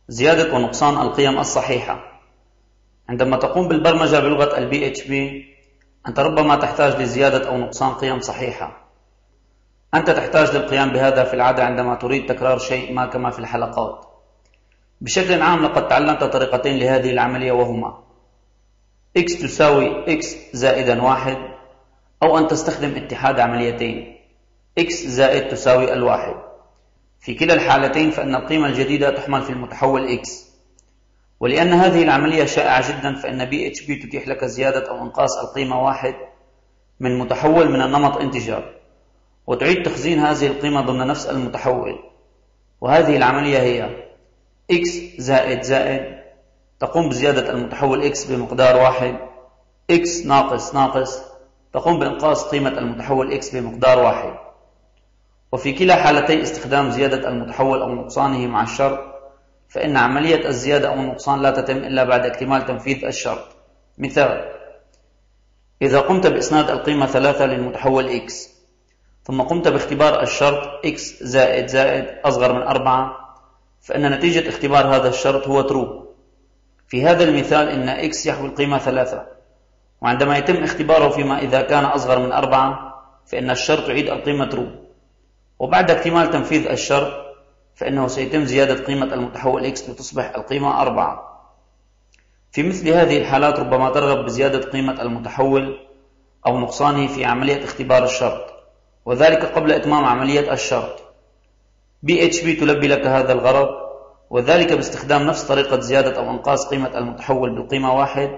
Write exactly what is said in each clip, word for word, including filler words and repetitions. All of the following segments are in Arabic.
زيادة ونقصان القيم الصحيحة. عندما تقوم بالبرمجة بلغة ال بي إتش بي أنت ربما تحتاج لزيادة أو نقصان قيم صحيحة. أنت تحتاج للقيام بهذا في العادة عندما تريد تكرار شيء ما كما في الحلقات. بشكل عام لقد تعلمت طريقتين لهذه العملية، وهما x تساوي x زائدا واحد، أو أن تستخدم اتحاد عمليتين x زائد تساوي الواحد. في كلا الحالتين فإن القيمة الجديدة تحمل في المتحول x، ولأن هذه العملية شائعة جدا فإن بي إتش بي تتيح لك زيادة أو إنقاص القيمة واحد من متحول من النمط انتجر، وتعيد تخزين هذه القيمة ضمن نفس المتحول. وهذه العملية هي x زائد زائد تقوم بزيادة المتحول x بمقدار واحد، x ناقص ناقص تقوم بإنقاص قيمة المتحول x بمقدار واحد. وفي كلا حالتي استخدام زيادة المتحول أو نقصانه مع الشرط، فإن عملية الزيادة أو النقصان لا تتم إلا بعد اكتمال تنفيذ الشرط. مثال: إذا قمت بإسناد القيمة ثلاثة للمتحول x ثم قمت باختبار الشرط x زائد زائد أصغر من أربعة، فإن نتيجة اختبار هذا الشرط هو true. في هذا المثال إن x يحوي القيمة ثلاثة، وعندما يتم اختباره فيما إذا كان أصغر من أربعة فإن الشرط يعيد القيمة true. وبعد اكتمال تنفيذ الشرط فإنه سيتم زيادة قيمة المتحول x لتصبح القيمة أربعة. في مثل هذه الحالات ربما ترغب بزيادة قيمة المتحول أو نقصانه في عملية اختبار الشرط، وذلك قبل إتمام عملية الشرط. بي إتش بي تلبي لك هذا الغرض، وذلك باستخدام نفس طريقة زيادة أو إنقاص قيمة المتحول بالقيمة واحد،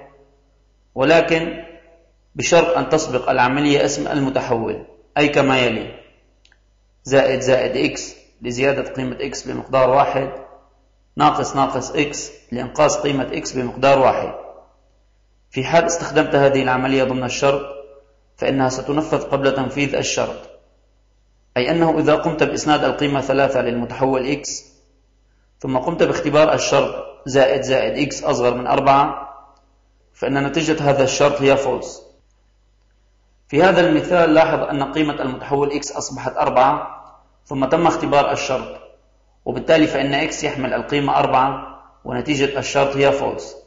ولكن بشرط أن تسبق العملية اسم المتحول، أي كما يلي: زائد زائد x لزيادة قيمة x بمقدار واحد، ناقص ناقص x لإنقاص قيمة x بمقدار واحد. في حال استخدمت هذه العملية ضمن الشرط فإنها ستنفذ قبل تنفيذ الشرط، أي أنه إذا قمت بإسناد القيمة ثلاثة للمتحول x ثم قمت باختبار الشرط زائد زائد x أصغر من أربعة، فإن نتيجة هذا الشرط هي false. في هذا المثال لاحظ أن قيمة المتحول x أصبحت أربعة ثم تم اختبار الشرط، وبالتالي فإن x يحمل القيمة أربعة ونتيجة الشرط هي false.